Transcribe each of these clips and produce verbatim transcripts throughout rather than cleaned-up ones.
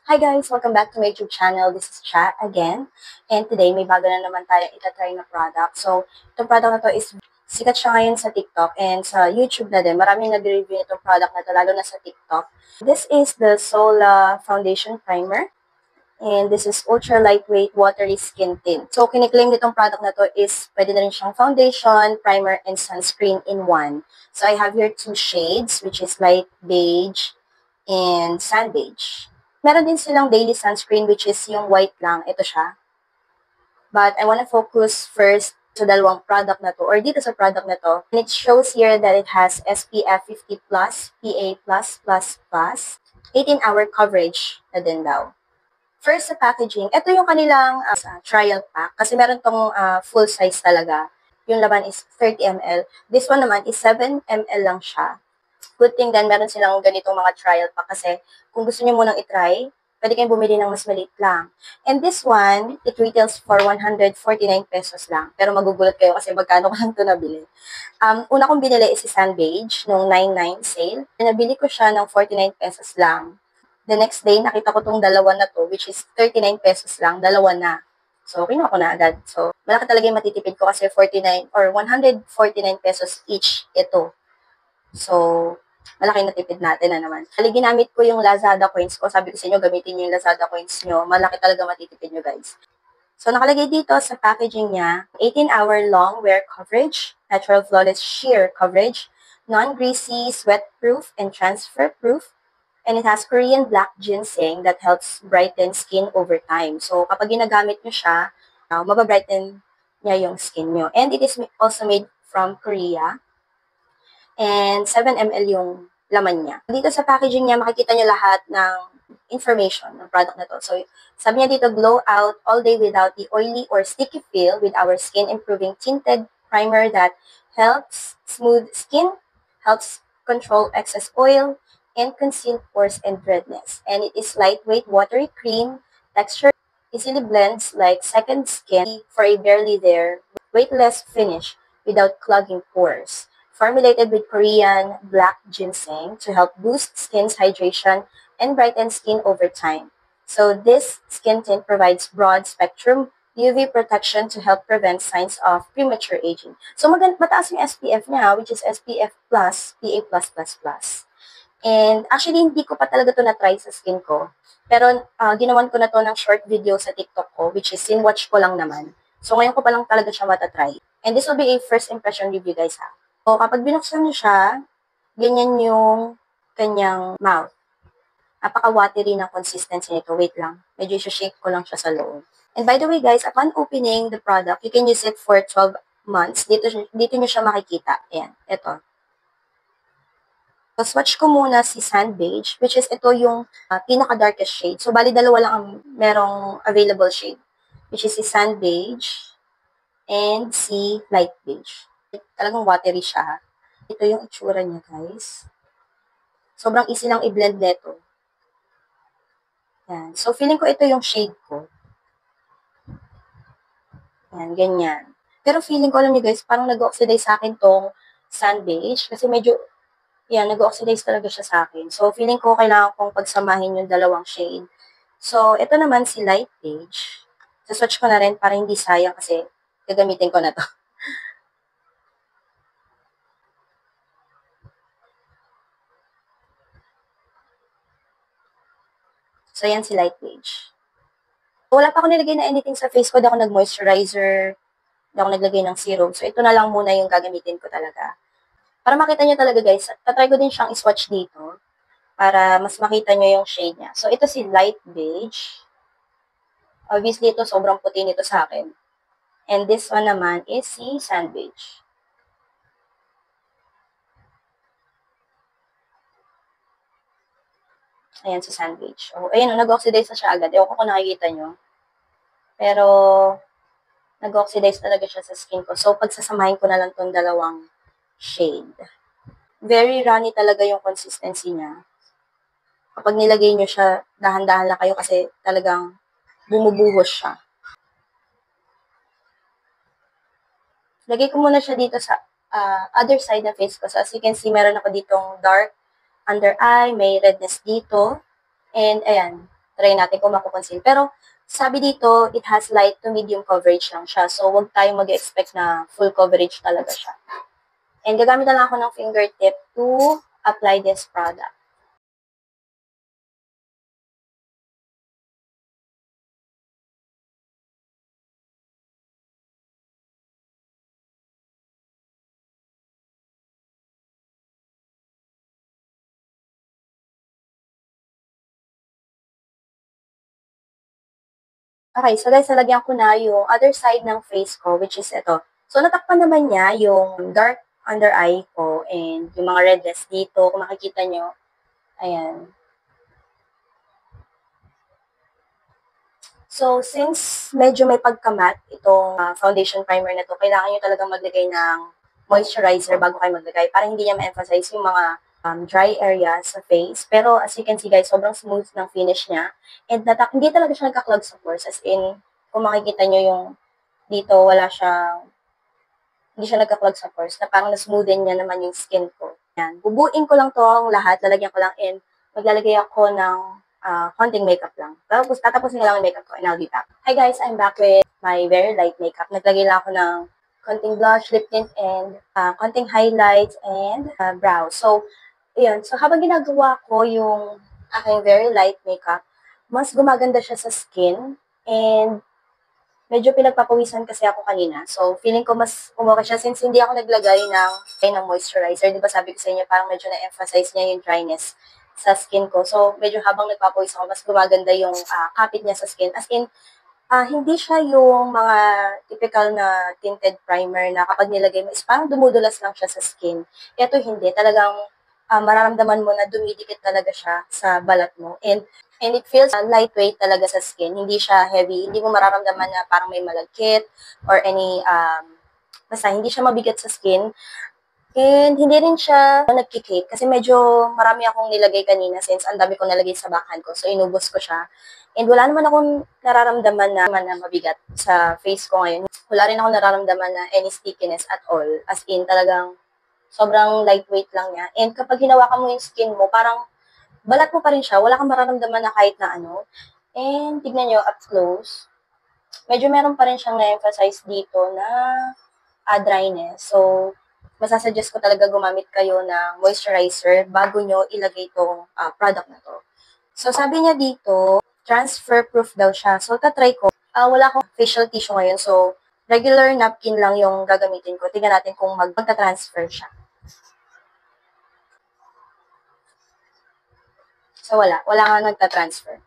Hi guys! Welcome back to my YouTube channel. This is Cha again. And today, may bago na naman tayong itatry na product. So, itong product na to is sikat siya ngayon sa TikTok and sa YouTube na din. Maraming nag-review itong product na to, lalo na sa TikTok. This is the Sola Foundation Primer. And this is ultra lightweight watery skin tint. So, kiniklaim nitong product na to is pwede na rin siyang foundation, primer, and sunscreen in one. So, I have here two shades, which is light beige and sand beige. Meron din silang daily sunscreen, which is yung white lang. Ito siya. But I want to focus first sa dalawang product na to, or dito sa product na to. And it shows here that it has S P F fifty plus, P A plus, plus, plus, eighteen hour coverage na din daw. First, sa packaging, ito yung kanilang uh, trial pack. Kasi meron tong uh, full size talaga. Yung laman is thirty milliliters. This one naman is seven milliliters lang siya. Good thing then, meron silang ganitong mga trial pack. Kasi kung gusto niyo munang itry, pwede kayong bumili ng mas maliit lang. And this one, it retails for one hundred forty-nine pesos lang. Pero magugulat kayo kasi magkano ko lang ito nabili. Um, una kong binili is si Sand Beige nung nine nine sale. Nabili ko siya ng forty-nine pesos lang. The next day, nakita ko tong dalawa na to, which is thirty-nine pesos lang, dalawa na. So, kinuha ko na agad. So, malaki talaga yung matitipid ko kasi forty-nine or one hundred forty-nine pesos each ito. So, malaki na tipid natin na naman. Kali ginamit ko yung Lazada coins ko. Sabi ko sa inyo, gamitin nyo yung Lazada coins nyo. Malaki talaga matitipid nyo, guys. So, nakalagay dito sa packaging niya, eighteen hour long wear coverage, natural flawless sheer coverage, non-greasy, sweat-proof, and transfer-proof. And it has Korean black ginseng that helps brighten skin over time. So, kapag ginagamit nyo siya, uh, mababrighten niya yung skin nyo. And it is also made from Korea. And seven milliliters yung laman niya. Dito sa packaging niya, makikita nyo lahat ng information ng product na to. So, sabi niya dito, glow out all day without the oily or sticky feel with our skin-improving tinted primer that helps smooth skin, helps control excess oil, and conceal pores and redness. And it is lightweight, watery cream, texture easily blends like second skin for a barely there, weightless finish without clogging pores. Formulated with Korean black ginseng to help boost skin's hydration and brighten skin over time. So this skin tint provides broad spectrum U V protection to help prevent signs of premature aging. So mag- mataas yung S P F niya, which is S P F plus, P A plus plus plus. And actually, hindi ko pa talaga to na-try sa skin ko. Pero uh, ginawan ko na to ng short video sa TikTok ko, which is in-watch ko lang naman. So ngayon ko pa lang talaga siya matatry. And this will be a first impression review, guys, ha. So kapag binuksan niyo siya, ganyan yung kanyang mouth. Napaka-watery ng consistency nito. Wait lang. Medyo shake ko lang siya sa loob. And by the way, guys, upon opening the product, you can use it for twelve months. Dito, dito niyo siya makikita. Ayan, ito. So, swatch ko muna si Sand Beige, which is ito yung uh, pinaka-darkest shade. So, bali dalawa lang ang merong available shade, which is si Sand Beige and si Light Beige. Talagang watery siya. Ito yung itsura niya, guys. Sobrang easy lang i-blend nito. Yan. So, feeling ko ito yung shade ko. Yan, ganyan. Pero feeling ko, alam niyo guys, parang nag-oxidize sa akin tong Sand Beige kasi medyo yan, nag-oxidize talaga siya sa akin. So, feeling ko kailangan kong pagsamahin yung dalawang shade. So, ito naman si Light Beige. Saswatch ko na rin para hindi sayang kasi gagamitin ko na to. So, yan si Light Beige. Wala pa ako nilagay na anything sa face ko. Di ako nag-moisturizer. Di ako naglagay ng serum. So, ito na lang muna yung gagamitin ko talaga. Para makita nyo talaga guys, tatry ko din siyang iswatch dito para mas makita nyo yung shade niya. So, ito si Light Beige. Obviously, ito sobrang puti nito sa akin. And this one naman is si Sand Beige. Ayan si Sand Beige. Oh, ayan, oh, nag-oxidize na siya agad. Ewan ko kung nakikita nyo. Pero, nag-oxidize talaga siya sa skin ko. So, pagsasamahin ko na lang itong dalawang shade. Very runny talaga yung consistency niya. Kapag nilagay nyo siya, dahan-dahan lang kayo kasi talagang bumubuhos siya. Lagay ko muna siya dito sa uh, other side ng face ko. So, as you can see, meron ako ditong dark under eye, may redness dito. And, ayan. try natin kung makukonceal. Pero, sabi dito, it has light to medium coverage lang siya. So, huwag tayong mag-expect na full coverage talaga siya. And gagamit na lang ako ng fingertip to apply this product. Okay, so guys, nalagyan ko na yung other side ng face ko, which is ito. So, natakpan naman niya yung dark under eye ko and yung mga redness dito, kung makikita nyo. Ayan. So, since medyo may pagkamat itong uh, foundation primer na to, kailangan nyo talaga maglagay ng moisturizer bago kayo maglagay para hindi niya ma-emphasize yung mga um, dry areas sa face. Pero as you can see guys, sobrang smooth ng finish niya. And natak hindi talaga siya nagka-clog sa pores. As in, kung makikita nyo yung dito, wala siyang, hindi siya nagka-clog sa pores, na parang na-smoothen niya naman yung skin ko. Yan. Bubuin ko lang to ang lahat, lalagyan ko lang and maglalagay ako ng uh, konting makeup lang. Tapos, tatapusin lang yung makeup ko and I'll be back. Hi guys, I'm back with my very light makeup. Naglagay lang ako ng konting blush, lip tint, and uh, konting highlights and uh, brows. So, yun. So, habang ginagawa ko yung aking very light makeup, mas gumaganda siya sa skin and medyo pinagpapawisan kasi ako kanina. So, feeling ko mas umukha siya since hindi ako naglagay ng, ng moisturizer. Di ba sabi ko sa inyo, parang medyo na-emphasize niya yung dryness sa skin ko. So, medyo habang nagpapawis ako, mas gumaganda yung uh, kapit niya sa skin. As in, uh, hindi siya yung mga typical na tinted primer na kapag nilagay mo is parang dumudulas lang siya sa skin. Ito hindi. Talagang uh, mararamdaman mo na dumidikit talaga siya sa balat mo. And And it feels uh, lightweight talaga sa skin. Hindi siya heavy. Hindi mo mararamdaman na parang may malagkit or any, um, basta hindi siya mabigat sa skin. And hindi rin siya nagkikake kasi medyo marami akong nilagay kanina since ang dami ko nalagay sa backhand ko. So, inubos ko siya. And wala naman akong nararamdaman na, na mabigat sa face ko ngayon. Wala rin akong nararamdaman na any stickiness at all. As in, talagang sobrang lightweight lang niya. And kapag hinawakan mo yung skin mo, parang balat mo pa rin siya, wala kang mararamdaman na kahit na ano. And tignan nyo, up close, medyo meron pa rin siyang na-emphasize dito na uh, dryness. So, masasuggest ko talaga gumamit kayo ng moisturizer bago nyo ilagay itong uh, product na to. So, sabi niya dito, transfer-proof daw siya. So, tatry ko. Uh, wala akong facial tissue ngayon. So, regular napkin lang yung gagamitin ko. Tingnan natin kung magta-transfer siya. So, wala. Wala nga nagta-transfer.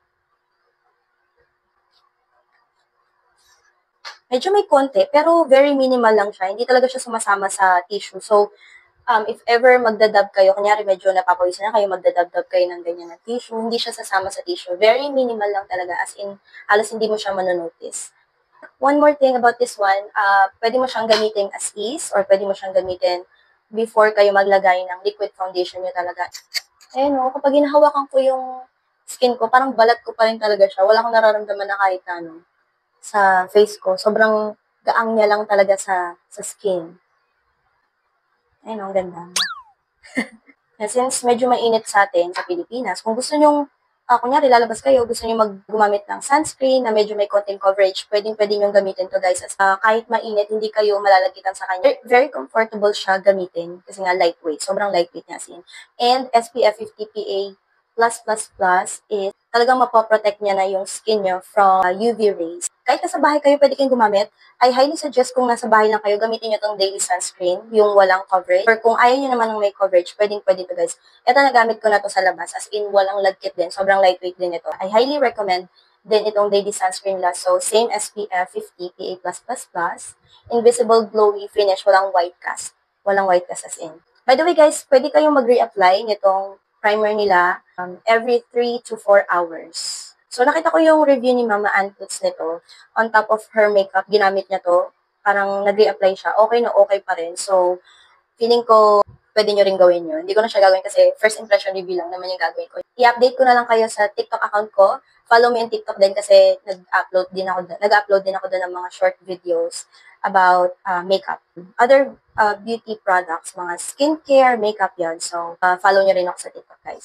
Medyo may konti, pero very minimal lang siya. Hindi talaga siya sumasama sa tissue. So, um, if ever magdadab kayo, kunyari medyo napapawisan na kayo, magdadab-dab kayo ng ganyan na tissue, hindi siya sasama sa tissue. Very minimal lang talaga, as in, halos hindi mo siya manonotice. One more thing about this one, uh, pwede mo siyang gamitin as is, or pwede mo siyang gamitin before kayo maglagay ng liquid foundation nyo talaga. Ayun o, kapag hinahawakan ko yung skin ko, parang balat ko pa rin talaga siya. Wala akong nararamdaman na kahit ano sa face ko. Sobrang gaang niya lang talaga sa sa skin. Ayun, ang ganda. Since medyo mainit sa atin sa Pilipinas, kung gusto nyong, uh, kunyari lalabas kayo, gusto nyo maggumamit ng sunscreen na medyo may konting coverage, pwedeng pwede nyo gamitin to guys. As, uh, kahit mainit, hindi kayo malalagkitan sa kanya. Very, very comfortable siya gamitin kasi nga lightweight. Sobrang lightweight niya sin. And S P F fifty P A plus plus plus is talagang mapoprotect niya na yung skin nyo from uh, U V rays. Kahit nasa bahay kayo, pwede kayong gumamit. I highly suggest kung nasa bahay lang kayo, gamitin nyo tong daily sunscreen, yung walang coverage. Or kung ayaw nyo naman ng may coverage, pwedeng pwede to guys. Ito nagamit ko na to sa labas, as in walang lagkit din. Sobrang lightweight din ito. I highly recommend din itong daily sunscreen last. So, same S P F fifty P A plus plus plus. Invisible glowy finish, walang white cast. Walang white cast as in. By the way guys, pwede kayong mag-reapply nitong primer nila um, every three to four hours. So, nakita ko yung review ni Mama Ann Puts nito. On top of her makeup, ginamit niya to. Parang nag-reapply siya. Okay na okay pa rin. So, feeling ko, pwede nyo rin gawin yun. Hindi ko na siya gagawin kasi first impression review lang naman yung gagawin ko. I-update ko na lang kayo sa TikTok account ko. Follow me on TikTok din kasi nag-upload din ako, nag-upload din ako doon ng mga short videos about uh, makeup. Other uh, beauty products, mga skincare, makeup yon. So, uh, follow nyo rin ako sa TikTok, guys.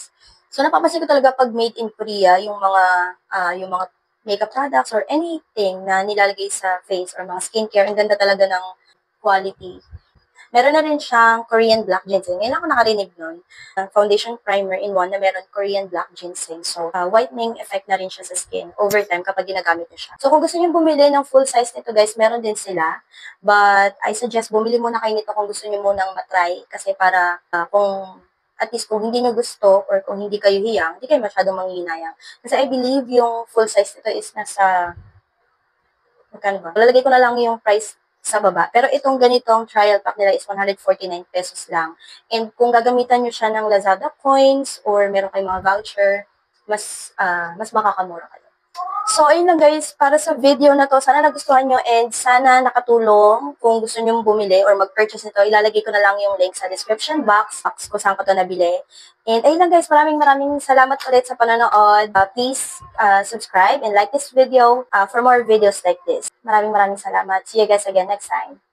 So, napapansin ko talaga pag made in Korea, yung mga, ah, yung mga makeup products or anything na nilalagay sa face or mga skincare, ang ganda talaga ng quality. Meron na rin siyang Korean black ginseng. Ngayon ako nakarinig nun. Uh, foundation primer in one na meron Korean black ginseng. So, uh, whitening effect na rin siya sa skin over time kapag ginagamit niyo siya. So, kung gusto niyo bumili ng full size nito guys, meron din sila. But, I suggest bumili muna kayo nito kung gusto niyo munang matry. Kasi para uh, kung at least kung hindi nyo gusto or kung hindi kayo hiyang, hindi kayo masyadong manghihinayang. Kasi I believe yung full size nito is nasa, magkano ba? Lalagay ko na lang yung price sa baba. Pero itong ganitong trial pack nila is one hundred forty-nine pesos lang. And kung gagamitan nyo siya ng Lazada coins or meron kayong mga voucher, mas uh, mas makakamura kayo. So, ayun lang guys, para sa video na to, sana nagustuhan nyo and sana nakatulong. Kung gusto nyo bumili or mag-purchase nito, ilalagay ko na lang yung link sa description box, box kung saan ko to nabili. And ayun lang guys, maraming maraming salamat ulit sa panonood. Uh, please uh, subscribe and like this video uh, for more videos like this. Maraming maraming salamat. See you guys again next time.